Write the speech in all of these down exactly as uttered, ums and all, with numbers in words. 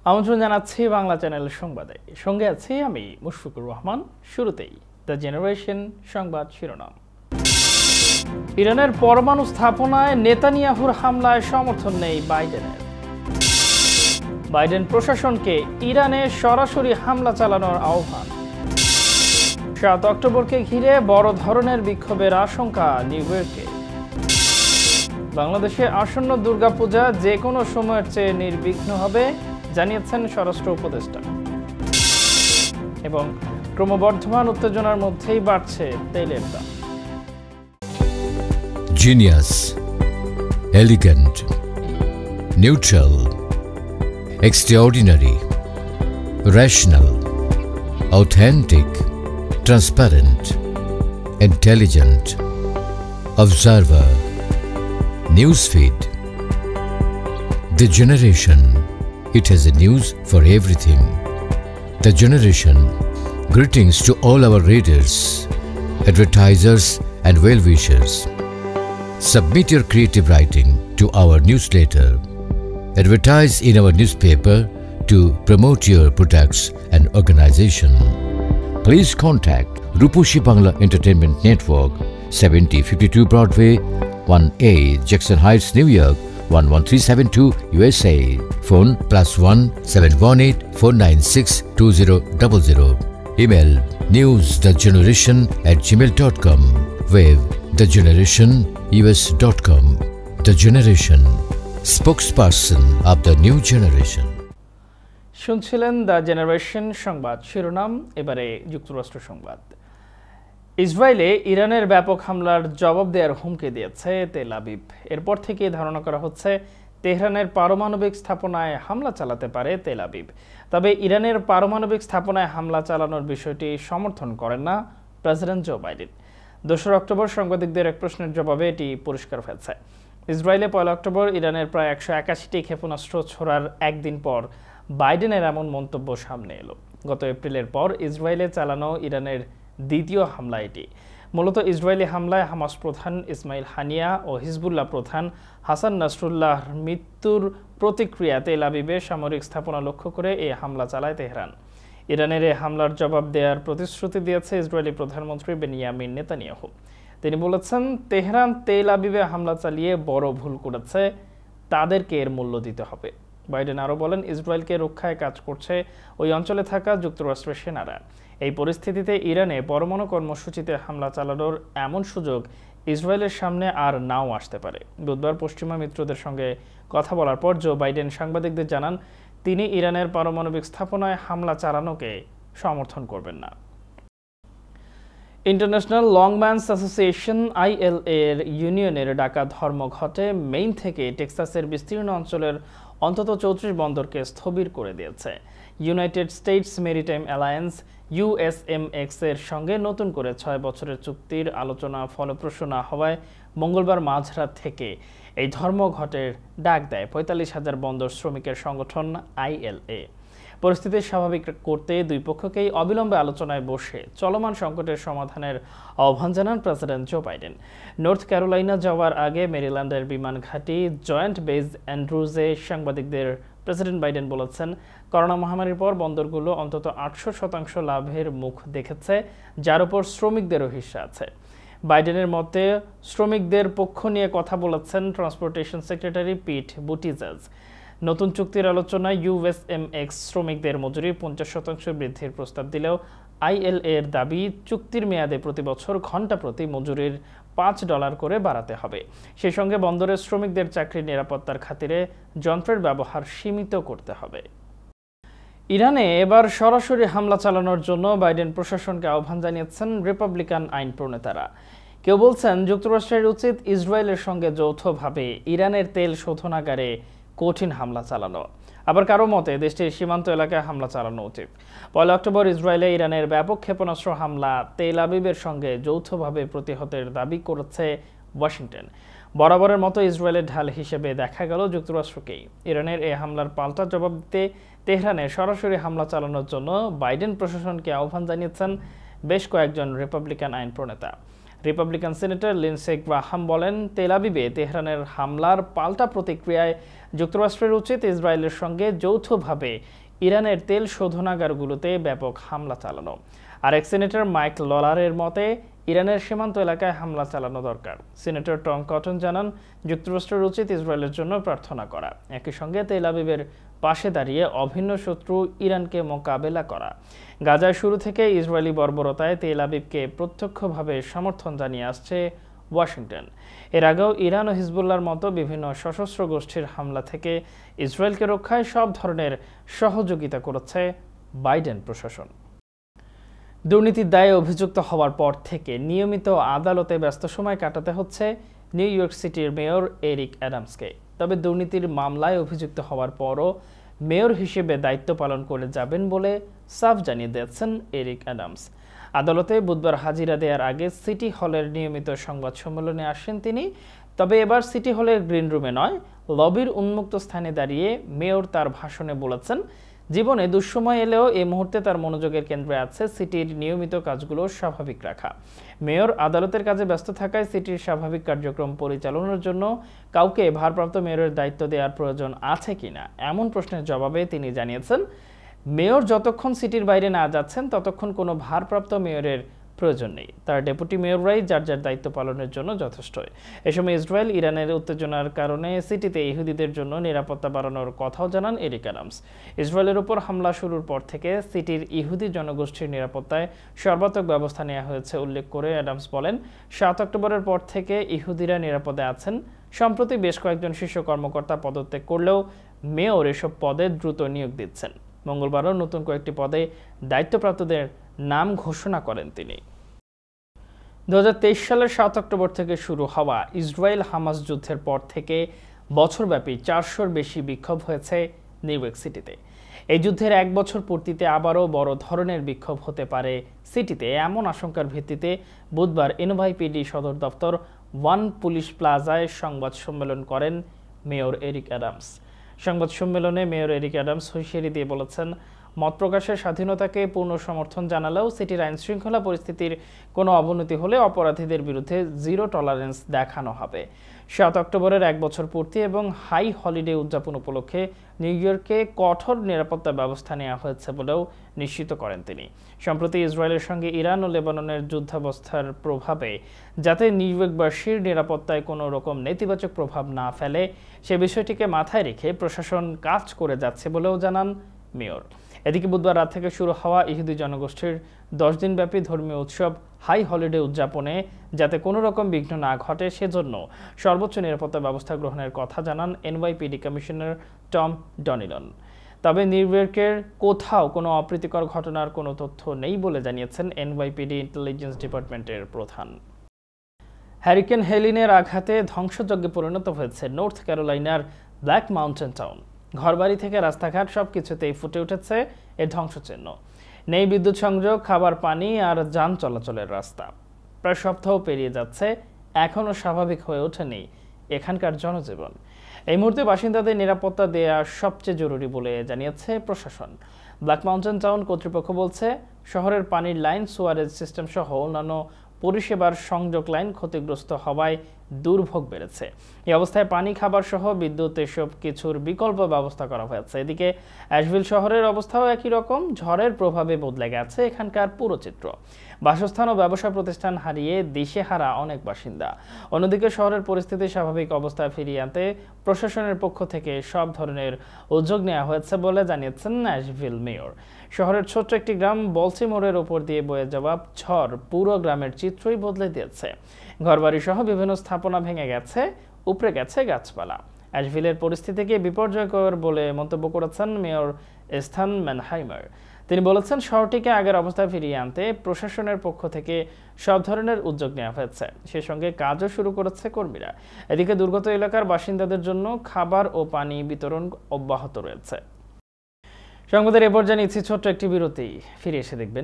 আমন্ত্রণ জানাচ্ছি বাংলা চ্যানেল সংবাদে। সঙ্গে আছি আমি মুশফিকুর রহমান। শুরুতেই দ্য জেনারেশন সংবাদ শিরোনাম। ইরানের পরমাণু স্থাপনায় নেতানিয়াহুর হামলায় সমর্থন নেই বাইডেনের। বাইডেন প্রশাসনকে ইরানে সরাসরি হামলা চালানোর আহ্বান। সাত অক্টোবরকে ঘিরে বড় ধরনের বিক্ষোভের আশঙ্কা নিউ ইয়র্কে। বাংলাদেশে আসন্ন দুর্গাপূজা যে কোনো সময়ের চেয়ে নির্বিঘ্ন হবে জানিয়েছেন স্বরাষ্ট্র উপদেষ্টা। এবং ক্রমবর্ধমান উত্তেজনার মধ্যেই বাড়ছে তেলের দাম। Genius, elegant, neutral, extraordinary, rational, authentic, transparent, intelligent, observer, newsfeed. The Generation. It has a news for everything. The Generation. Greetings to all our readers, advertisers and well-wishers. Submit your creative writing to our newsletter. Advertise in our newspaper to promote your products and organization. Please contact Ruposhi Bangla Entertainment Network, seventy fifty-two Broadway, one A, Jackson Heights, New York, one one three seven two U S A. Phone plus one seven one eight four nine six two zero zero zero. Email newsthegeneration at gmail dot com. Web thegeneration U S dot com. The Generation, spokesperson of the new generation. শুনছিলেন the generation সংবাদ শিরোনাম। এবারে যুক্তরাষ্ট্র সংবাদ। ইসরায়েলে ইরানের ব্যাপক হামলার জবাব দেওয়ার হুমকি দিয়েছে তেল আবিব। এরপর থেকে ধারণা করা হচ্ছে তেহরানের পারমাণবিক স্থাপনায় হামলা চালাতে পারে তেল আবিব। তবে ইরানের পারমাণবিক স্থাপনায় হামলা চালানোর বিষয়টি সমর্থন করেন না প্রেসিডেন্ট জো বাইডেন। দোসরা অক্টোবর সাংবাদিকদের এক প্রশ্নের জবাবে এটি পরিষ্কার হয়েছে। ইসরায়েলে পয়লা অক্টোবর ইরানের প্রায় একশো একাশিটি ক্ষেপণাস্ত্র ছোড়ার একদিন পর বাইডেনের এমন মন্তব্য সামনে এলো। গত এপ্রিলের পর ইসরায়েলে চালানো ইরানের দ্বিতীয় হামলা এটি। মূলত ইসরায়েলি হামলায় হামাস প্রধান ইসমাইল হানিয়া ও হিজবুল্লাহ প্রধান হাসান নাসরুল্লাহর মৃত্যুর প্রতিক্রিয়া তেল আবিবে সামরিক স্থাপনা লক্ষ্য করে এই হামলা চালায় তেহরান। ইরানের এই হামলার জবাব দেওয়ার প্রতিশ্রুতি দিয়েছে ইসরায়েলি প্রধানমন্ত্রী বেনিয়ামিন নেতানিয়াহু। তিনি বলেছেন, তেহরান তেল আবিবে হামলা চালিয়ে বড় ভুল করেছে, তাদেরকে এর মূল্য দিতে হবে। বাইডেন আরও বলেন, ইসরায়েলকে রক্ষায় কাজ করছে ওই অঞ্চলে থাকা যুক্তরাষ্ট্রের সেনারা। এই পরিস্থিতিতে ইরানে পরমাণু কর্মসূচিতে হামলা চালানোর এমন সুযোগ ইসরায়েলের সামনে আর নাও আসতে পারে। বুধবার পশ্চিমা মিত্রদের সঙ্গে কথা বলার পর জো বাইডেন সাংবাদিকদের জানান, তিনি ইরানের পারমাণবিক স্থাপনায় হামলা চালানোকে সমর্থন করবেন না। International longmans association I L এর ইউনিয়নের ডাকা ধর্মঘটে মেইন থেকে টেক্সাসের বিস্তীর্ণ অঞ্চলের অন্তত চৌত্রিশ বন্দরকে স্থবির করে দিয়েছে। United States maritime alliance U S M X এর সঙ্গে নতুন করে ছয় বছরের চুক্তির আলোচনা ফলপ্রসূ না হওয়ায় মঙ্গলবার মাঝরাত থেকে এই ধর্মঘটের ডাক দেয় পঁয়তাল্লিশ হাজার বন্দর শ্রমিকের সংগঠন আই এল এ। পরিস্থিতি স্বাভাবিক করতে দুই পক্ষকেই অবিলম্বে আলোচনায় বসে চলমান সংকটের সমাধানের আহ্বান জানান president Joe Biden. North Carolina যাওয়ার আগে মেরিল্যান্ডের বিমান ঘাঁটি জয়েন্ট বেজ অ্যান্ড্রুজে সাংবাদিকদের প্রেসিডেন্ট বাইডেন বলেছেন, করোনা মহামারীর পর বন্দরগুলো অন্তত আটশো শতাংশ লাভের মুখ দেখেছে, যার উপর শ্রমিকদেরও হিস্সা আছে। বাইডেনের মতে শ্রমিকদের পক্ষ নিয়ে কথা বলেছেন ট্রান্সপোর্টেশন সেক্রেটারি পিট বুটিজেজ। নতুন চুক্তির আলোচনায় ইউ এস এম এক্স শ্রমিকদের মজুরি পঞ্চাশ শতাংশ বৃদ্ধির প্রস্তাব দিলেও আই এল এর দাবি চুক্তির মেয়াদে প্রতি বছর ঘন্টা প্রতি মজুরির পাঁচ ডলার করে বাড়াতে হবে। সেই সঙ্গে বন্দরের শ্রমিকদের চাকরির নিরাপত্তার খাতিরে যন্ত্রের ব্যবহার সীমিত করতে হবে। ইরানে এবার সরাসরি হামলা চালানোর জন্য বাইডেন প্রশাসনকে আহ্বান জানিয়েছেন রিপাবলিকান আইন প্রণেতারা। কেউ বলছেন, যুক্তরাষ্ট্রের উচিত ইসরায়েলের সঙ্গে যৌথভাবে ইরানের তেল শোধনাগারে কঠিন হামলা চালানো। আবার কারো মতে দেশটির সীমান্ত এলাকায় হামলা চালানো উচিত। পয়লা অক্টোবর ইসরায়েলে ইরানের ব্যাপক ক্ষেপণাস্ত্র হামলা তেল আবিবের সঙ্গে যৌথভাবে প্রতিহতের দাবি করেছে ওয়াশিংটন। বরাবরের মতো ইসরায়েলের ঢাল হিসেবে দেখা গেল যুক্তরাষ্ট্রকেই। ইরানের এই হামলার পাল্টা জবাব দিতে তেহরানে সরাসরি হামলা চালানোর জন্য বাইডেন প্রশাসনকে আহ্বান জানিয়েছেন বেশ কয়েকজন রিপাবলিকান আইন প্রণেতা। রিপাবলিকান সিনেটর লিন্ডসে গ্রাহাম বলেন, তেল আবিবে তেহরানের হামলার পাল্টা প্রতিক্রিয়ায় যুক্তরাষ্ট্রের উচিত ইসরায়েলের সঙ্গে যৌথভাবে ইরানের তেল শোধনাগারগুলোতে ব্যাপক হামলা চালানো। আর এক সিনেটর মাইক ললারের মতে ইরানের সীমান্ত এলাকায় হামলা চালানো দরকার। সিনেটর টম কটন জানান, যুক্তরাষ্ট্রের উচিত ইসরায়েলের জন্য প্রার্থনা করা, একই সঙ্গে তেল আবিবের পাশে দাঁড়িয়ে অভিন্ন শত্রু ইরানকে মোকাবেলা করা। গাজায় শুরু থেকে ইসরায়েলি বর্বরতায় তেল আবিবকে প্রত্যক্ষভাবে সমর্থন জানিয়ে আসছে ওয়াশিংটন। এর আগেও ইরান ও হিজবুল্লাহর মতো বিভিন্ন সশস্ত্র গোষ্ঠীর হামলা থেকে ইসরায়েলকে রক্ষায় সব ধরনের সহযোগিতা করেছে বাইডেন প্রশাসন। দুর্নীতির দায়ে অভিযুক্ত হওয়ার পর থেকে নিয়মিত আদালতে ব্যস্ত সময় কাটাতে হচ্ছে নিউ ইয়র্ক সিটির মেয়র এরিক অ্যাডামসকে। তবে দুর্নীতির মামলায় অভিযুক্ত হওয়ার পরও মেয়র হিসেবে দায়িত্ব পালন করে যাবেন বলে সাফ জানিয়ে দিয়েছেন এরিক অ্যাডামস। আদালতে বুধবার হাজিরা দেওয়ার আগে সিটি হলের নিয়মিত সংবাদ সম্মেলনে আসেন তিনি। তবে এবার সিটি হলের গ্রিন রুমে নয়, লবির উন্মুক্ত স্থানে দাঁড়িয়ে মেয়র তার ভাষণে বলেছেন, জীবনে দুঃসময় এলেও এই মুহূর্তে তার মনোযোগের কেন্দ্রে আছে সিটির নিয়মিত কাজগুলো স্বাভাবিক রাখা। মেয়র আদালতের কাজে ব্যস্ত থাকায় সিটির স্বাভাবিক কার্যক্রম পরিচালনার জন্য কাউকে ভারপ্রাপ্ত মেয়রের দায়িত্ব দেওয়ার প্রয়োজন আছে কিনা এমন প্রশ্নের জবাবে তিনি জানিয়েছেন, মেয়র যতক্ষণ সিটির বাইরে না যাচ্ছেন ততক্ষণ কোনো ভারপ্রাপ্ত মেয়রের প্রয়োজন নেই। তার ডেপুটি মেয়ররাই যার যার দায়িত্ব পালনের জন্য যথেষ্ট। এ সময় ইসরায়েল ইরানের উত্তেজনার কারণে সিটিতে ইহুদিদের জন্য নিরাপত্তা বাড়ানোর কথাও জানান এরিক অ্যাডামস। ইসরায়েলের উপর হামলা শুরুর পর থেকে সিটির ইহুদি জনগোষ্ঠীর নিরাপত্তায় সর্বাত্মক ব্যবস্থা নেওয়া হয়েছে উল্লেখ করে অ্যাডামস বলেন, সাত অক্টোবরের পর থেকে ইহুদিরা নিরাপদে আছেন। সম্প্রতি বেশ কয়েকজন শীর্ষ কর্মকর্তা পদত্যাগ করলেও মেয়র এসব পদে দ্রুত নিয়োগ দিচ্ছেন। মঙ্গলবারও নতুন কয়েকটি পদে দায়িত্বপ্রাপ্তদের নাম ঘোষণা করেন তিনি। দু হাজার তেইশ সালের সাত অক্টোবর থেকে শুরু হওয়া ইসরায়েল হামাস যুদ্ধের পর থেকে বছরব্যাপী চারশোর বেশি বিক্ষোভ হয়েছে নিউ ইয়র্ক সিটিতে। এই যুদ্ধের এক বছর পূর্তিতে আবারও বড় ধরনের বিক্ষোভ হতে পারে সিটিতে, এমন আশঙ্কার ভিত্তিতে বুধবার এনওয়াইপিডি সদর দপ্তর ওয়ান পুলিশ প্লাজায় সংবাদ সম্মেলন করেন মেয়র এরিক অ্যাডামস। সংবাদ সম্মেলনে মেয়র এরিক অ্যাডামস হুঁশিয়ারি দিয়ে বলেছেন, মত প্রকাশের স্বাধীনতাকে পূর্ণ সমর্থন জানালেও সিটির আইন শৃঙ্খলা পরিস্থিতির কোনো অবনতি হলে অপরাধীদের বিরুদ্ধে জিরো টলারেন্স দেখানো হবে। সাত অক্টোবরের এক বছর পূর্তি এবং হাই হলিডে উদযাপন উপলক্ষে নিউ ইয়র্কে কঠোর নিরাপত্তা ব্যবস্থা নেওয়া হয়েছে বলেও নিশ্চিত করেন তিনি। সম্প্রতি ইসরায়েলের সঙ্গে ইরান ও লেবাননের যুদ্ধাবস্থার প্রভাবে যাতে নিউ ইয়র্কবাসীর নিরাপত্তায় কোনো রকম নেতিবাচক প্রভাব না ফেলে সে বিষয়টিকে মাথায় রেখে প্রশাসন কাজ করে যাচ্ছে বলেও জানান মেয়র। এদিকে বুধবার রাত থেকে শুরু হওয়া ইহুদি জনগোষ্ঠীর দশ দিনব্যাপী ধর্মীয় উৎসব হাই হলিডে উদযাপনে যাতে কোনো রকম বিঘ্ন না ঘটে সেজন্য সর্বোচ্চ নিরাপত্তা ব্যবস্থা গ্রহণের কথা জানান এনওয়াইপিডি কমিশনার টম ডনিলন। তবে নিউ ইয়র্কের কোথাও কোনো অপ্রীতিকর ঘটনার কোনো তথ্য নেই বলে জানিয়েছেন এনওয়াইপিডি ইন্টেলিজেন্স ডিপার্টমেন্টের প্রধান। হ্যারিকেন হেলিনের আঘাতে ধ্বংসযজ্ঞে পরিণত হয়েছে নর্থ ক্যারোলাইনার ব্ল্যাক মাউন্টেন টাউন। ঘরবাড়ি থেকে রাস্তাঘাট সবকিছুতেই ফুটে উঠেছে এর ধ্বংসচিহ্ন। নেই বিদ্যুৎ সংযোগ, খাবার পানি আর যান চলাচলের রাস্তা। প্রায় সপ্তাহ পেরিয়ে যাচ্ছে, এখনও স্বাভাবিক হয়ে ওঠেনি এখানকার জনজীবন। এই মুহূর্তে বাসিন্দাদের নিরাপত্তা দেওয়া সবচেয়ে জরুরি বলে জানিয়েছে প্রশাসন। ব্ল্যাক মাউন্টেন টাউন কর্তৃপক্ষ বলছে, শহরের পানির লাইন, সুয়ারেজ সিস্টেম সহ অন্যান্য পরিষেবার সংযোগ লাইন ক্ষতিগ্রস্ত হওয়ায় দুর্ভোগ বেড়েছে। এই অবস্থায় পানি, খাবার সহ বিদ্যুৎ এসব কিছুর বিকল্প ব্যবস্থা করা হয়েছে। এদিকে অ্যাশভিল শহরের অবস্থাও একই রকম, ঝড়ের প্রভাবে বদলে গেছে এখানকার পুরো চিত্র। বাসস্থান ও ব্যবসা প্রতিষ্ঠান হারিয়ে দিশেহারা অনেক বাসিন্দা। অন্যদিকে শহরের পরিস্থিতি স্বাভাবিক অবস্থায় ফিরিয়ে আনতে প্রশাসনের পক্ষ থেকে সব ধরনের উদ্যোগ নেওয়া হয়েছে বলে জানিয়েছেন অ্যাশভিল মেয়র। শহরের ছোট্ট একটি গ্রাম বলটিমোরের ওপর দিয়ে বয়ে যাওয়া ঝড় পুরো গ্রামের চিত্রই বদলে দিয়েছে। ঘরবাড়ি সহ বিভিন্ন স্থাপনা ভেঙে গেছে, উপড়ে গেছে গাছপালা। অ্যাশভিলের পরিস্থিতিকে বিপর্যয়কর বলে মন্তব্য করেছেন মেয়র স্থান ম্যানহাইমার। তিনি বলেছেন, শহরটিকে আগের অবস্থায় ফিরিয়ে আনতে প্রশাসনের পক্ষ থেকে সব ধরনের উদ্যোগ নেওয়া হয়েছে। সে সঙ্গে কাজও শুরু করেছে কর্মীরা। এদিকে দুর্গত এলাকার বাসিন্দাদের জন্য খাবার ও পানি বিতরণ অব্যাহত রয়েছে। সংবাদের এ পর্যায়ে নিচ্ছি ছোট্ট একটি বিরতি, ফিরে এসে দেখবেন।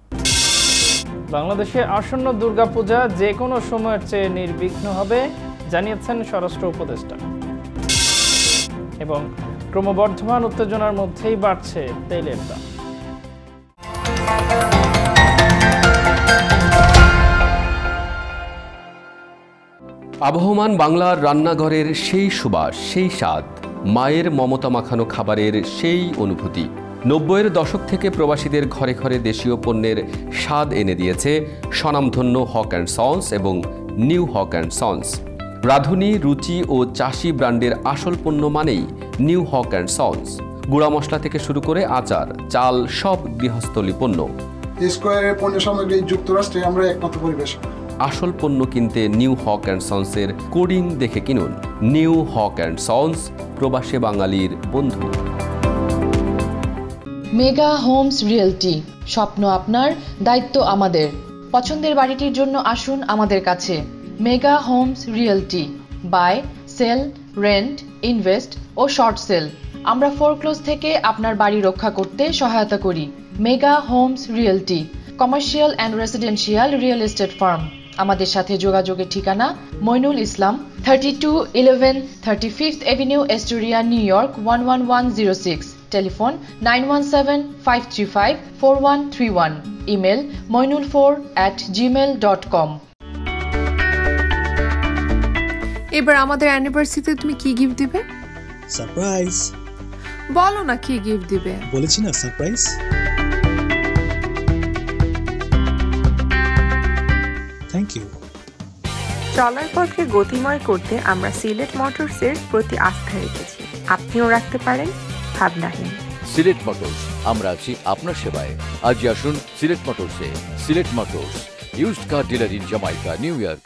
বাংলাদেশে আসন্ন দুর্গাপূজা যে কোনো সময়ের চেয়ে নির্বিঘ্ন হবে জানিয়েছেন স্বরাষ্ট্র উপদেষ্টা। এবং ক্রমবর্ধমান উত্তেজনার মধ্যেই বাড়ছে তেলের দাম। আবহমান বাংলার রান্নাঘরের সেই সুবাস, সেই স্বাদ, মায়ের মমতা মাখানো খাবারের সেই অনুভূতি। নব্বইয়ের দশক থেকে প্রবাসীদের ঘরে ঘরে দেশীয় পণ্যের স্বাদ এনে দিয়েছে স্বনামধন্য হক অ্যান্ড সন্স এবং new Haque and sons. Radhuni, Ruchi ও চাষি ব্র্যান্ডের আসল পণ্য মানেই নিউ হক অ্যান্ড সন্স। গুঁড়া মশলা থেকে শুরু করে আচার, চাল, সব গৃহস্থলী পণ্য। স্কয়ারের পণ্য সামগ্রী যুক্তরাষ্ট্রে আমরা একমাত্র পরিবেশক। আসল পণ্য কিনতে নিউ হক অ্যান্ড সন্সের কোডিং দেখে কিনুন। নিউ হক অ্যান্ড সন্স, প্রবাসী বাঙালির বন্ধু। মেগা হোমস রিয়েলটি, স্বপ্ন আপনার, দায়িত্ব আমাদের। পছন্দের বাড়িটির জন্য আসুন আমাদের কাছে। Mega homes realty, buy, sell, rent, invest ও শর্ট সেল। আমরা ফোরক্লোজ থেকে আপনার বাড়ি রক্ষা করতে সহায়তা করি। Mega homes realty, commercial and residential real estate firm. আমাদের সাথে যোগাযোগের ঠিকানা Moinul Islam, thirty two eleven thirty fifth avenue, Astoria, New York one one one zero six. Telephone nine one seven five three five four one three one. Email Moinul four at Gmail dot কম। এবার আমাদের অ্যানিভার্সারিতে তুমি কি gift দিবে? Surprise. বলো না কি gift দিবে। বলেছি না সারপ্রাইজ। Thank you. চলার পথকে গতিময় করতে আমরা সিলেট মোটরসের প্রতি আস্থা রেখেছি। আপনিও রাখতে পারেন ভাবনাহীন। সিলেট মোটরস, আমরা আছি আপনার সেবায়। আজই আসুন সিলেট মোটরসে। Sylhet motors, used car dealer in Jamaica, New York.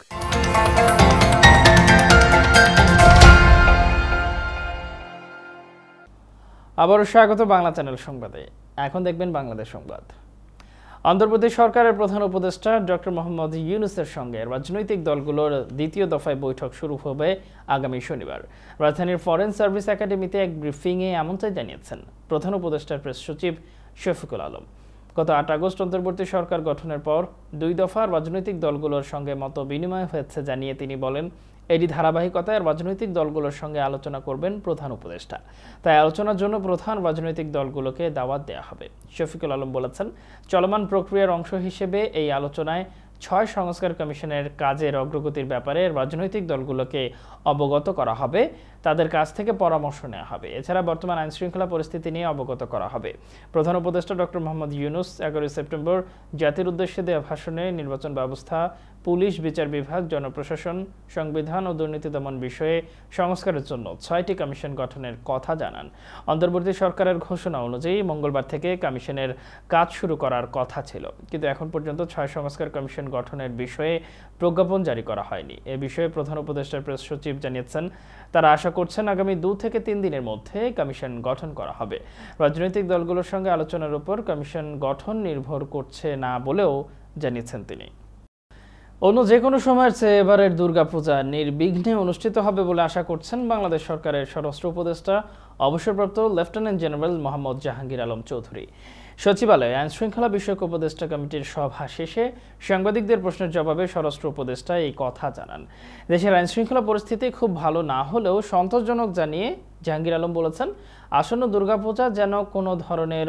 আবারও স্বাগত বাংলা চ্যানেল সংবাদে। এখন দেখবেন বাংলাদেশ সংবাদ। অন্তর্বর্তী সরকারের প্রধান উপদেষ্টা ডক্টর মোহাম্মদ ইউনূসের সঙ্গে রাজনৈতিক দলগুলোর দ্বিতীয় দফায় বৈঠক শুরু হবে আগামী শনিবার। রাজধানীর ফরেন সার্ভিস একাডেমিতে এক ব্রিফিংয়ে এমনটাই জানিয়েছেন প্রধান উপদেষ্টার প্রেস সচিব শফিকুল আলম। গত আট আগস্ট অন্তর্বর্তী সরকার গঠনের পর দুই দফা রাজনৈতিক দলগুলোর সঙ্গে মত বিনিময় হয়েছে জানিয়ে তিনি বলেন, এরই ধারাবাহিকতায় রাজনৈতিক দলগুলোর সঙ্গে আলোচনা করবেন প্রধান উপদেষ্টা। তাই আলোচনার জন্য প্রধান রাজনৈতিক দলগুলোকে দাওয়াত দেওয়া হবে। শফিকুল আলম বলেছেন, চলমান প্রক্রিয়ার অংশ হিসেবে এই আলোচনায় ছয় সংস্কার কমিশনের কাজের অগ্রগতির ব্যাপারে রাজনৈতিক দলগুলোকে অবগত করা হবে, তাদের কাছ থেকে পরামর্শ নেওয়া হবে। এছাড়া বর্তমান আইনশৃঙ্খলা পরিস্থিতি নিয়ে অবগত করা হবে। প্রধান উপদেষ্টা ডক্টর মোহাম্মদ ইউনূস এগারোই সেপ্টেম্বর জাতির উদ্দেশ্যে দেওয়া ভাষণে নির্বাচন ব্যবস্থা, পুলিশ, বিচার বিভাগ, জনপ্রশাসন, সংবিধান ও দুর্নীতি দমন বিষয়ে সংস্কারের জন্য ছয়টি কমিশন গঠনের কথা জানান। অন্তর্বর্তী সরকারের ঘোষণা অনুযায়ী মঙ্গলবার থেকে কমিশনের কাজ শুরু করার কথা ছিল, কিন্তু এখন পর্যন্ত ছয় সংস্কার কমিশন গঠনের বিষয়ে প্রজ্ঞাপন জারি করা হয়নি। এ বিষয়ে প্রধান উপদেষ্টার প্রেস সচিব জানিয়েছেন, তারা আশা করছেন আগামী দু থেকে তিন দিনের মধ্যে কমিশন গঠন করা হবে। রাজনৈতিক দলগুলোর সঙ্গে আলোচনার উপর কমিশন গঠন নির্ভর করছে না বলেও জানিয়েছেন তিনি। অন্য যে কোনো সময়ের চেয়ে এবারের দুর্গাপূজা নির্বিঘ্নে অনুষ্ঠিত হবে বলে আশা করছেন বাংলাদেশ সরকারের স্বরাষ্ট্র উপদেষ্টা অবসরপ্রাপ্ত লেফটেন্যান্ট জেনারেল মোহাম্মদ জাহাঙ্গীর আলম চৌধুরী। সচিবালয়ে আইনশৃঙ্খলা বিষয়ক উপদেষ্টা কমিটির সভা শেষে সাংবাদিকদের প্রশ্নের জবাবে স্বরাষ্ট্র উপদেষ্টা এই কথা জানান। দেশের আইনশৃঙ্খলা পরিস্থিতি খুব ভালো না হলেও সন্তোষজনক জানিয়ে জাহাঙ্গীর আলম বলেছেন, আসন্ন দুর্গাপূজা যেন কোনো ধরনের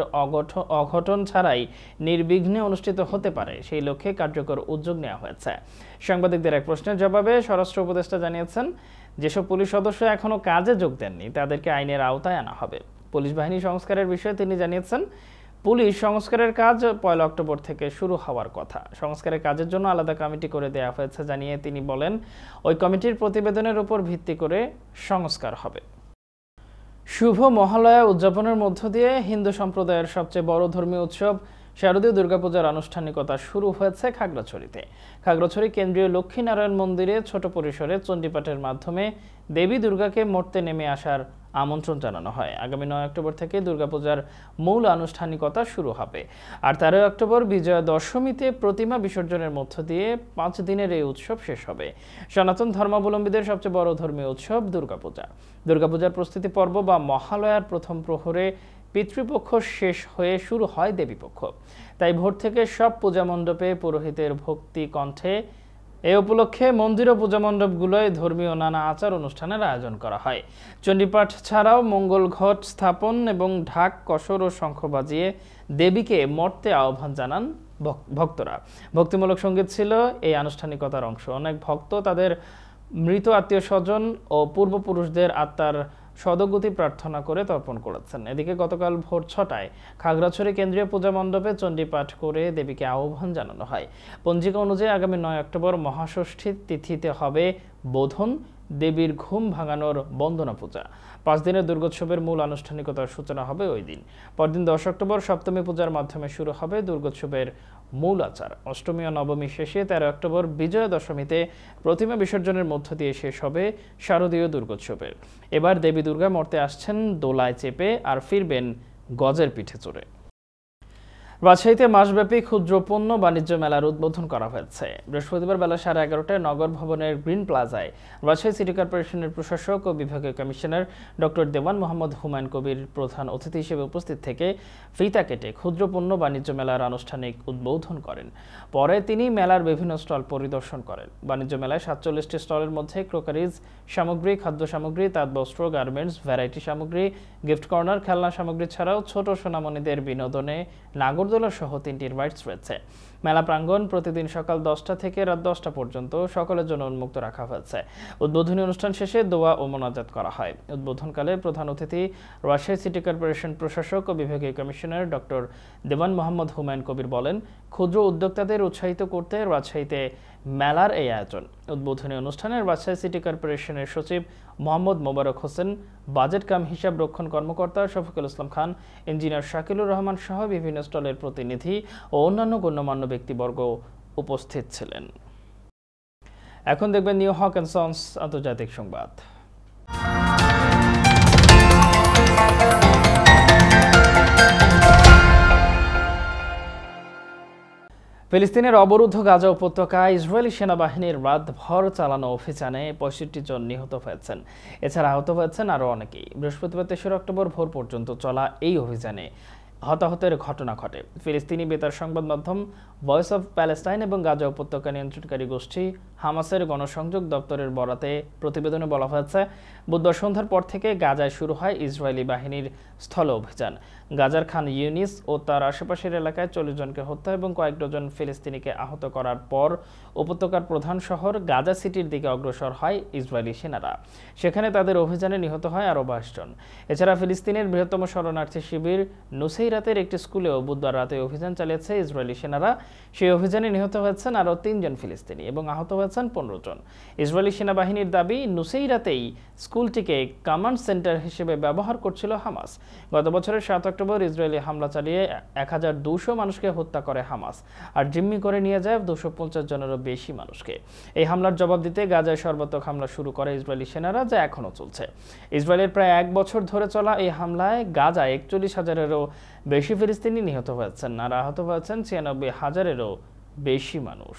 অঘটন ছাড়াই নির্বিঘ্নে অনুষ্ঠিত হতে পারে, সেই লক্ষ্যে কার্যকর উদ্যোগ নেওয়া হয়েছে। সাংবাদিকদের এক প্রশ্নের জবাবে স্বরাষ্ট্র উপদেষ্টা জানিয়েছেন, যেসব পুলিশ সদস্য এখনও কাজে যোগ দেননি তাদেরকে আইনের আওতায় আনা হবে। পুলিশ বাহিনী সংস্কারের বিষয়ে তিনি জানিয়েছেন, পুলিশ সংস্কারের কাজ পয়লা অক্টোবর থেকে শুরু হওয়ার কথা। সংস্কারের কাজের জন্য আলাদা কমিটি করে দেওয়া হয়েছে জানিয়ে তিনি বলেন, ওই কমিটির প্রতিবেদনের উপর ভিত্তি করে সংস্কার হবে। শুভ মহালয়া উদযাপনের মধ্য দিয়ে হিন্দু সম্প্রদায়ের সবচেয়ে বড় ধর্মীয় উৎসব শারদীয় দুর্গাপূজার আনুষ্ঠানিকতা শুরু হয়েছে খাগড়াছড়িতে। খাগড়াছড়ি কেন্দ্রীয় লক্ষ্মীনারায়ণ মন্দিরে ছোট পরিসরে চণ্ডীপাঠের মাধ্যমে দেবী দুর্গাকে মর্তে নেমে আসার আমন্ত্রণ জানানো হয়। আগামী নয় অক্টোবর থেকে দুর্গাপূজার মূল আনুষ্ঠানিকতা শুরু হবে। আর তেরোই অক্টোবর বিজয়া দশমীতে প্রতিমা বিসর্জনের মধ্য দিয়ে পাঁচ দিনের এই উৎসব শেষ হবে। সনাতন ধর্মাবলম্বীদের সবচেয়ে বড় ধর্মীয় উৎসব দুর্গাপূজা। দুর্গাপূজার প্রস্তুতি পর্ব বা মহালয়ার প্রথম প্রহরে পিতৃপক্ষ শেষ হয়ে শুরু হয় দেবীপক্ষ। তাই ভোর থেকে সব পূজা মণ্ডপে পুরোহিতের ভক্তি কণ্ঠে এ উপলক্ষে মন্দির ও পূজা মণ্ডপগুলোয় ধর্মীয় নানা আচার অনুষ্ঠানের আয়োজন করা হয়। চণ্ডীপাঠ ছাড়াও মঙ্গল ঘট স্থাপন এবং ঢাক, কসর ও শঙ্খ বাজিয়ে দেবীকে মর্তে আহ্বান জানান ভক্তরা। ভক্তিমূলক সঙ্গীত ছিল এই আনুষ্ঠানিকতার অংশ। অনেক ভক্ত তাদের মৃত আত্মীয় স্বজন ও পূর্বপুরুষদের আত্মার সদগতি প্রার্থনা করে তর্পণ করেছেন। এদিকে গতকাল ভোর ছটায় খাগড়াছড়ি কেন্দ্রীয় পূজা মণ্ডপে চণ্ডী পাঠ করে দেবীকে আহ্বান জানানো হয়। পঞ্জিকা অনুযায়ী আগামী নয় অক্টোবর মহাষষ্ঠী তিথিতে হবে বোধন, দেবীর ঘুম ভাঙানোর বন্দনা পূজা। পাঁচ দিনের দুর্গোৎসবের মূল আনুষ্ঠানিকতার সূচনা হবে ওই দিন। পরদিন দশ অক্টোবর সপ্তমী পূজার মাধ্যমে শুরু হবে দুর্গোৎসবের মূল আচার। অষ্টমী ও নবমী শেষে তেরো অক্টোবর বিজয়া দশমীতে প্রতিমা বিসর্জনের মধ্য দিয়ে শেষ হবে শারদীয় দুর্গোৎসবের। এবার দেবী দুর্গা মর্তে আসছেন দোলায় চেপে আর ফিরবেন গজের পিঠে চড়ে। রাজশাহীতে মাসব্যাপী ক্ষুদ্র পণ্য বাণিজ্য মেলার উদ্বোধন করা হয়েছে। বৃহস্পতিবার বেলা সাড়ে এগারোটায় নগর ভবনের গ্রিন প্লাজায় রাজশাহী সিটি কর্পোরেশনের প্রশাসক ও বিভাগীয় কমিশনার ডক্টর দেওয়ান মোহাম্মদ হুমায়ুন কবির প্রধান অতিথি হিসেবে উপস্থিত থেকে ফিতা কেটে ক্ষুদ্র পণ্য বাণিজ্য মেলার আনুষ্ঠানিক উদ্বোধন করেন। পরে তিনি মেলার বিভিন্ন স্টল পরিদর্শন করেন। বাণিজ্য মেলায় সাতচল্লিশটি স্টলের মধ্যে ক্রোকারিজ সামগ্রী, খাদ্য সামগ্রী, তাঁতবস্ত্র, গার্মেন্টস, ভ্যারাইটি সামগ্রী, গিফট কর্নার, খেলনা সামগ্রী ছাড়াও ছোট সোনামণিদের বিনোদনে নাগরদোলা সহ তিনটি রাইডস রয়েছে। মেলা প্রাঙ্গণ প্রতিদিন সকাল দশটা থেকে রাত দশটা পর্যন্ত সকলের জন্য উন্মুক্ত রাখা হয়েছে। উদ্বোধনী অনুষ্ঠান শেষে দোয়া ও মোনাজাত করা হয়। উদ্বোধনকালে প্রধান অতিথি রাজশাহী সিটি কর্পোরেশন প্রশাসক ও বিভাগীয় কমিশনার ডক্টর দেওয়ান মোহাম্মদ হুমায়ুন কবির বলেন, ক্ষুদ্র উদ্যোক্তাদের উৎসাহিত করতে রাজশাহীতে মেলার এই আয়োজন। উদ্বোধনী অনুষ্ঠানে রাজশাহী সিটি কর্পোরেশনের সচিব মোহাম্মদ মোবারক হোসেন, বাজেট কাম হিসাব রক্ষণ কর্মকর্তা শফিকুল ইসলাম খান, ইঞ্জিনিয়ার শাকিলুর রহমান সহ বিভিন্ন স্টলের প্রতিনিধি ও অন্যান্য গণ্যমান্য ব্যক্তিবর্গ উপস্থিত ছিলেন। এখন দেখবেন নিউ হক অ্যান্ড সন্স আন্তর্জাতিক সংবাদ। ফিলিস্তিনের অবরুদ্ধ গাজা উপত্যকায় ইসরায়েলি সেনাবাহিনীর রাতভর চালানো অভিযানে পঁয়ষট্টি জন নিহত হয়েছেন। এছাড়া আহত হয়েছেন আরও অনেকেই। বৃহস্পতিবার তেসরা অক্টোবর ভোর পর্যন্ত চলা এই অভিযানে হতাহতের ঘটনা ঘটে। ফিলিস্তিনি বেতার সংবাদ মাধ্যম ভয়েস অব প্যালেস্টাইন এবং গাজা উপত্যকা নিয়ন্ত্রণকারী গোষ্ঠী হামাসের গণসংযোগ দপ্তরের বরাতে প্রতিবেদনে বলা হয়েছে, বুধবার সন্ধ্যার পর থেকে গাজায় শুরু হয় ইসরায়েলি বাহিনীর স্থল অভিযান। গাজার খান ইউনিস ও তার আশেপাশের এলাকায় চল্লিশ জনকে হত্যা এবং কয়েক ডজন ফিলিস্তিনিকে আহত করার পর উপত্যকার প্রধান শহর গাজা সিটির দিকে অগ্রসর হয় ইসরায়েলি সেনারা। সেখানে তাদের অভিযানে নিহত হয় আরও বাইশ জন। এছাড়া ফিলিস্তিনের বৃহত্তম শরণার্থী শিবির নুসেইরাতের একটি স্কুলেও বুধবার রাতে অভিযান চালিয়েছে ইসরায়েলি সেনারা। সেই অভিযানে নিহত হয়েছেন আরও তিনজন ফিলিস্তিনি এবং আহত হয়েছেন পনেরো জন। ইসরায়েলি সেনাবাহিনীর দাবি, নুসেইরাতেই স্কুলটিকে কমান্ড সেন্টার হিসেবে ব্যবহার করছিল হামাস। গত বছরের সাত অক্টোবর ইসরায়েলি হামলা চালিয়ে এক হাজার দুশো মানুষকে হত্যা করে হামাস আর জিম্মি করে নিয়ে যায় দুশো পঞ্চাশ জনেরও বেশি মানুষকে। এই হামলার জবাব দিতে গাজায় সর্বাত্মক হামলা শুরু করে ইসরায়েলি সেনারা, যা এখনও চলছে। ইসরায়েলের প্রায় এক বছর ধরে চলা এই হামলায় গাজায় একচল্লিশ হাজারেরও বেশি ফিলিস্তিনি নিহত হয়েছেন আর আহত হয়েছেন ছিয়ানব্বই হাজারেরও বেশি মানুষ।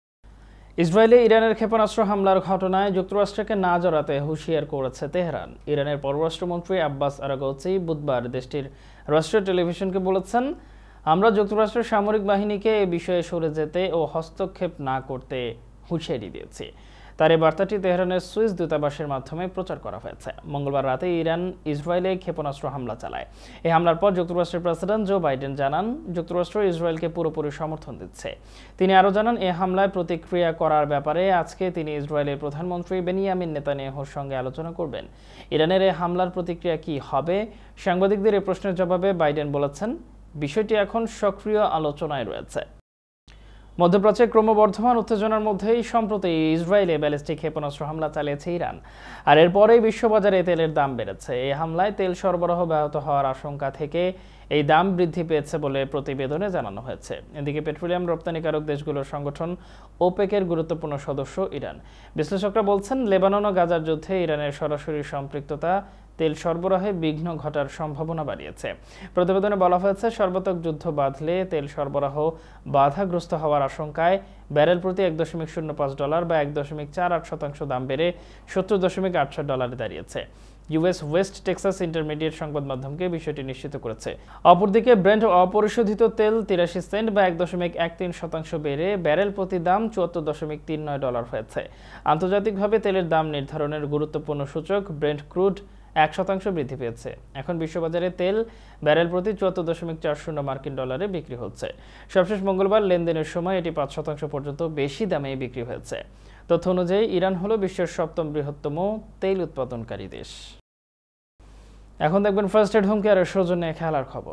ইসরায়েলে ইরানের ক্ষেপণাস্ত্র হামলার ঘটনায় যুক্তরাষ্ট্রকে না জড়াতে হুঁশিয়ার করেছে তেহরান। ইরানের পররাষ্ট্রমন্ত্রী আব্বাস আরাগচি বুধবার দেশটির রাষ্ট্রীয় টেলিভিশনকে বলেছেন, আমরা যুক্তরাষ্ট্রের সামরিক বাহিনীকে এ বিষয়ে সরে যেতে ও হস্তক্ষেপ না করতে হুঁশিয়ারি দিয়েছি। তার এই বার্তাটি তেহরানের সুইস দূতাবাসের মাধ্যমে প্রচার করা হয়েছে। মঙ্গলবার রাতে ইরান ইসরায়েলে ক্ষেপণাস্ত্র হামলা চালায়। এই হামলার পর যুক্তরাষ্ট্রের প্রেসিডেন্ট জো বাইডেন জানান, যুক্তরাষ্ট্র ইসরায়েলকে পুরোপুরি সমর্থন দিচ্ছে। তিনি আরও জানান, এই হামলায় প্রতিক্রিয়া করার ব্যাপারে আজকে তিনি ইসরায়েলের প্রধানমন্ত্রী বেনিয়ামিন নেতানিয়াহুর সঙ্গে আলোচনা করবেন। ইরানের এই হামলার প্রতিক্রিয়া কি হবে? সাংবাদিকদের এই প্রশ্নের জবাবে বাইডেন বলেছেন, বিষয়টি এখন সক্রিয় আলোচনায় রয়েছে। মধ্যপ্রাচ্যে ক্রমবর্ধমান উত্তেজনার মধ্যেই সম্প্রতি ইসরায়েলে ব্যালিস্টিক ক্ষেপণাস্ত্র হামলা চালিয়েছে ইরান, আর এরপরেই বিশ্ববাজারে তেলের দাম বেড়েছে। এই হামলায় তেল সরবরাহ ব্যাহত হওয়ার আশঙ্কা থেকে এই দাম বৃদ্ধি পেয়েছে বলে প্রতিবেদনে জানানো হয়েছে। এদিকে পেট্রোলিয়াম রপ্তানিকারক দেশগুলোর সংগঠন ওপেকের গুরুত্বপূর্ণ সদস্য ইরান। বিশ্লেষকরা বলছেন, লেবানন ও গাজার যুদ্ধে ইরানের সরাসরি সম্পৃক্ততা তেল সরবরাহে বিঘ্ন ঘটার সম্ভাবনা বাড়িয়েছে। প্রতিবেদনে বলা হয়েছে, সর্বাত্মক যুদ্ধ বাঁধলে তেল সরবরাহ বাধাগ্রস্ত হওয়ার আশঙ্কায় ব্যারেল প্রতি এক দশমিক শূন্য পাঁচ ডলার বা এক দশমিক চার আট শতাংশ দাম বেড়ে সত্তর দশমিক আট ছয় ডলারে দাঁড়িয়েছে। ইউএস ওয়েস্ট টেক্সাস ইন্টারমিডিয়েট সংবাদ মাধ্যমকে বিষয়টি নিশ্চিত করেছে। অপরদিকে ব্রেন্ট অপরিশোধিত তেল তিরাশি সেন্ট বা এক দশমিক এক তিন শতাংশ বেড়ে ব্যারেল প্রতি দাম চুয়াত্তর দশমিক তিন নয় ডলার হয়েছে। আন্তর্জাতিকভাবে তেলের দাম নির্ধারণের গুরুত্বপূর্ণ সূচক ব্রেন্ট ক্রুড এক শতাংশ বৃদ্ধি পেয়েছে। এখন বিশ্ববাজারে তেল ব্যারেল প্রতি চুয়াত্তর দশমিক চার শূন্য মার্কিন ডলারে বিক্রি হচ্ছে। সবশেষ মঙ্গলবার লেনদেনের সময় এটি পাঁচ শতাংশ পর্যন্ত বেশি দামে বিক্রি হয়েছে। তথ্য অনুযায়ী ইরান হলো বিশ্বের সপ্তম বৃহত্তম তেল উৎপাদনকারী দেশ। এখন দেখবেন ফার্স্ট এড হোম কেয়ারের সৌজন্যে খেলার খবর।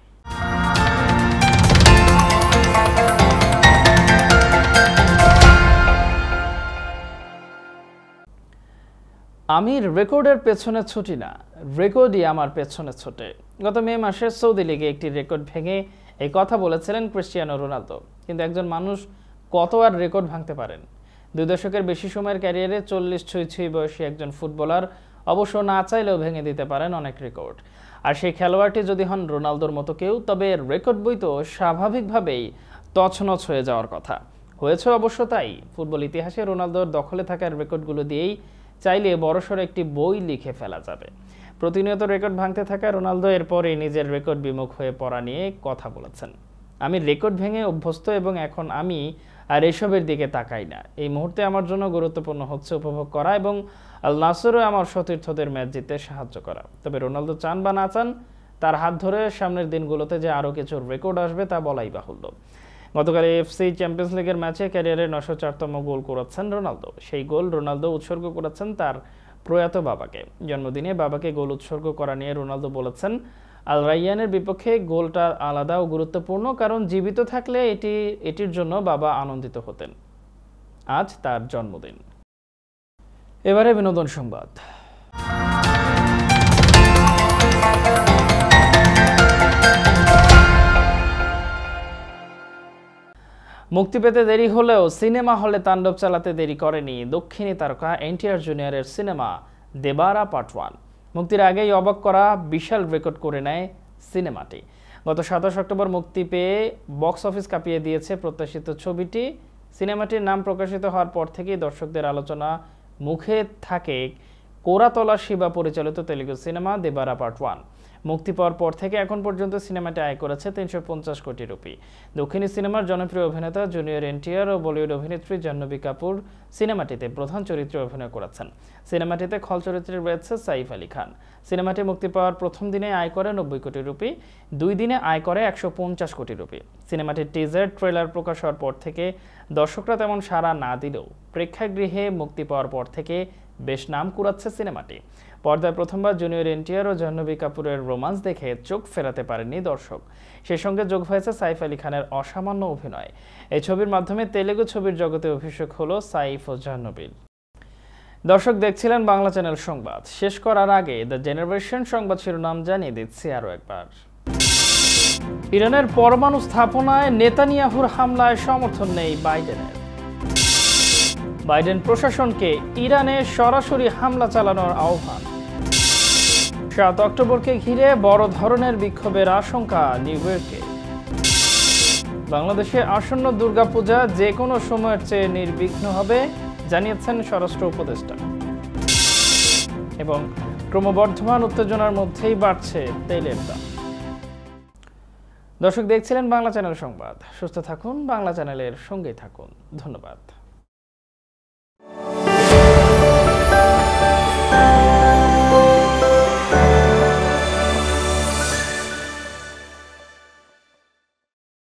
আমি রেকর্ডের পেছনে ছুটি না, রেকর্ডই আমার পেছনে ছোটে। গত মে মাসে সৌদি লিগে একটি রেকর্ড ভেঙে এই কথা বলেছিলেন ক্রিস্টিয়ানো রোনালদো। কিন্তু একজন মানুষ কত আর রেকর্ড ভাঙতে পারেন? দুই দশকের বেশি সময়ের ক্যারিয়ারে চল্লিশ ছুঁই ছুঁই বয়সী একজন ফুটবলার অবশ্য না চাইলেও ভেঙে দিতে পারেন অনেক রেকর্ড। আর সেই খেলোয়াড়টি যদি হন রোনালদোর মতো কেউ, তবে রেকর্ড বই তো স্বাভাবিকভাবেই তছনছ হয়ে যাওয়ার কথা। হয়েছে অবশ্য তাই। ফুটবল ইতিহাসে রোনালদোর দখলে থাকার রেকর্ডগুলো দিয়েই চাইলে বড়সড় একটি বই লিখে ফেলা যাবে। প্রতিনিয়ত রেকর্ড ভাঙতে থাকা রোনালদো এরপরে নিজের রেকর্ড বিমুখ হয়ে পড়া নিয়ে কথা বলেছেন। আমি রেকর্ড ভেঙে অভ্যস্ত এবং এখন আমি আর এসবের দিকে তাকাই না। এই মুহূর্তে আমার জন্য গুরুত্বপূর্ণ হচ্ছে উপভোগ করা এবং আল নাসরও আমার সতীর্থদের ম্যাচ জিততে সাহায্য করা। তবে রোনালদো চান বা না চান, তার হাত ধরে সামনের দিনগুলোতে যে আরও কিছু রেকর্ড আসবে তা বলাই বাহুল্য। গতকাল এএফসি চ্যাম্পিয়ন্স লিগের ম্যাচে ক্যারিয়ারের নশো চারতম গোল করেছেন রোনালদো। সেই গোল রোনালদো উৎসর্গ করেছেন তার প্রয়াত বাবাকে। জন্মদিনে বাবাকে গোল উৎসর্গ করা নিয়ে রোনালদো বলেছেন, আল রাইয়ানের বিপক্ষে গোলটা আলাদা ও গুরুত্বপূর্ণ, কারণ জীবিত থাকলে এটি এটির জন্য বাবা আনন্দিত হতেন। আজ তার জন্মদিন। এবারে বিনোদন সংবাদ। মুক্তি পেতে দেরি হলেও সিনেমা হলে তাণ্ডব চালাতে দেরি করেনি দক্ষিণী তারকা এনটিআর জুনিয়রের সিনেমা দেবারা পার্ট ওয়ান। মুক্তির আগেই অবাক করা বিশাল রেকর্ড করে নেয় সিনেমাটি। গত সাতাশ অক্টোবর মুক্তি পেয়ে বক্স অফিস কাঁপিয়ে দিয়েছে প্রত্যাশিত ছবিটি। সিনেমাটির নাম প্রকাশিত হওয়ার পর থেকেই দর্শকদের আলোচনা মুখে থাকে কোরাতলা শিবা পরিচালিত Telugu cinema Devara part one. মুক্তি পাওয়ার পর থেকে এখন পর্যন্ত সিনেমাটি আয় করেছে তিনশো পঞ্চাশ কোটি রুপি। দক্ষিণী সিনেমার জনপ্রিয় অভিনেতা জুনিয়র এনটিআর ও বলিউড অভিনেত্রী জাহ্নবী কাপুর সিনেমাটিতে প্রধান চরিত্রে অভিনয় করেছেন। সিনেমাটিতে খল চরিত্রে রয়েছে সাইফ আলী খান। সিনেমাটি মুক্তি পাওয়ার প্রথম দিনে আয় করে নব্বই কোটি রুপি, দুই দিনে আয় করে একশো পঞ্চাশ কোটি রুপি। সিনেমাটির টিজার ট্রেলার প্রকাশ হওয়ার পর থেকে দর্শকরা তেমন সাড়া না দিলেও প্রেক্ষাগৃহে মুক্তি পাওয়ার পর থেকে বেশ নাম কুড়াচ্ছে সিনেমাটি। পর্দায় প্রথমবার জুনিয়র এনটিআর ও জাহ্নবী কাপুরের রোমান্স দেখে চোখ ফেরাতে পারেননি দর্শক। সেই সঙ্গে যোগ হয়েছে সাইফ আলী খানের অসামান্য অভিনয়। এই ছবির মাধ্যমে তেলুগু ছবির জগতে অভিষেক হলো সাইফ ও জাহ্নবীর। দর্শক দেখছিলেন বাংলা চ্যানেল সংবাদ। শেষ করার আগে দ্য জেনারেশন সংবাদ শিরোনাম জানিয়ে দিচ্ছি আরও একবার। ইরানের পরমাণু স্থাপনায় নেতানিয়াহুর হামলায় সমর্থন নেই বাইডেনের। বাইডেন প্রশাসনকে ইরানে সরাসরি হামলা চালানোর আহ্বান। সাত অক্টোবরকে ঘিরে বড় ধরনের বিক্ষোভের আশঙ্কা নিউ ইয়র্কে। বাংলাদেশে আসন্ন দুর্গাপূজা যে কোনো সময়ের চেয়ে নির্বিঘ্ন হবে জানিয়েছেন স্বরাষ্ট্র উপদেষ্টা। এবং ক্রমবর্ধমান উত্তেজনার মধ্যেই বাড়ছে তেলের দাম। দর্শক দেখছিলেন বাংলা চ্যানেল সংবাদ। সুস্থ থাকুন, বাংলা চ্যানেলের সঙ্গেই থাকুন। ধন্যবাদ।